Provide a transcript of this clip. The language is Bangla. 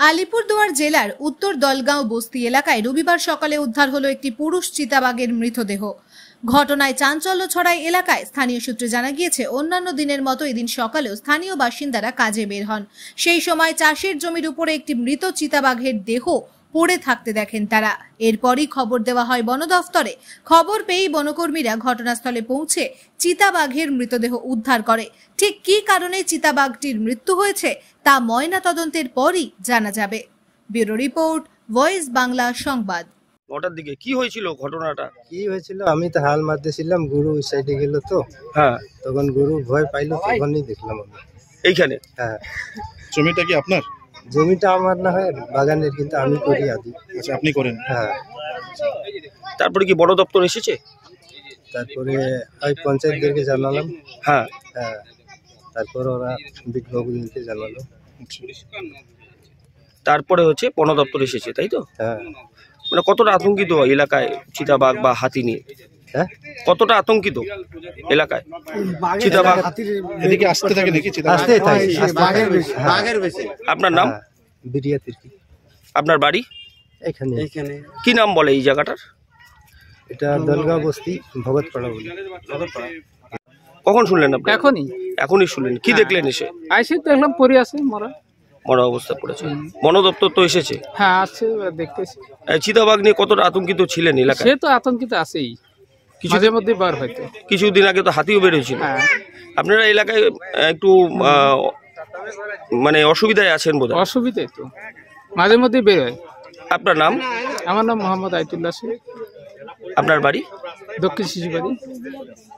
আলিপুরদুয়ার জেলার উত্তর দলগাঁও বস্তি এলাকায় রবিবার সকালে উদ্ধার হলো একটি পুরুষ চিতাবাঘের মৃতদেহ। ঘটনায় চাঞ্চল্য ছড়ায় এলাকায়। স্থানীয় সূত্রে জানা গিয়েছে, অন্যান্য দিনের মতো এদিন সকালেও স্থানীয় বাসিন্দারা কাজে বের হন। সেই সময় চাষের জমির উপরে একটি মৃত চিতাবাঘের দেহ পড়ে থাকতে দেখেন তারা। এরপরই খবর দেওয়া হয় বন দফতরে। খবর পেয়েই বনকর্মীরা ঘটনাস্থলে পৌঁছে চিতাবাঘের মৃতদেহ উদ্ধার করে। ঠিক কী কারণে চিতাবাঘটির মৃত্যু হয়েছে তা ময়না তদন্তের পরই জানা যাবে। ব্যুরো রিপোর্ট, ভয়েস বাংলা সংবাদ। ওটার দিকে কি হয়েছিল ঘটনাটা? কি হয়েছিল, আমি তো হাল মারতেছিলাম, গরু ওই সাইডে গেল তো। হ্যাঁ, তখন গরু ভয় পাইলো, তখনই দেখলাম আমি। এইখানে? হ্যাঁ। জমিটা কি আপনার? জমিটা আমার না হয় বাগানের, কিন্তু আমি করি আদি। আচ্ছা, আপনি করেন? হ্যাঁ। তারপরে কি বন দপ্তর এসেছে? তারপরে ওই পঞ্চায়েতদেরকে জানালাম। হ্যাঁ হ্যাঁ, তারপর ওরা বিজ্ঞানীকে জানালো। তারপরে হচ্ছে বন দপ্তর এসেছে, তাই তো? হ্যাঁ। মানে কতটা আতঙ্কিত এলাকায় চিতাবাঘ বা হাতি নিয়ে? হ্যাঁ, কতটা আতঙ্কিত এলাকায় চিতাবাঘ? এদিকে আসতে থাকে নাকি? আসতে থাকে, বাঘের বেশি। আপনার নাম? বিরিয়া তির্কি। আপনার বাড়ি এখানে। কি নাম বলে এই জায়গাটার? এটা দলগাঁও বস্তি, ভগতপাড়া বলে। কখন শুনলেন আপনি? এখনই শুনলেন? কি দেখলেন এসে? আইসে দেখলাম পরে আছে মরা অবস্থা পড়েছে। বন দপ্তর তো এসেছে? হ্যাঁ, আসছে, দেখতেছি। চিতাবাঘ নিয়ে কতটা আতঙ্কিত ছিলেন এলাকায়? সে তো আতঙ্কিত আছেই, মাঝে মধ্যে বার হয়তো। কিছুদিন আগে তো হাতিও বের হয়েছিল। হ্যাঁ। আপনারা এলাকায় একটু মানে অসুবিধায় আছেন বোধহয়? অসুবিধাই তো, মাঝে মধ্যে বের হয়। আপনার নাম? আমার নাম মোহাম্মদ আইতুল্লাহ শেখ। আপনার বাড়ি? দক্ষিণ শিশুবাড়ি।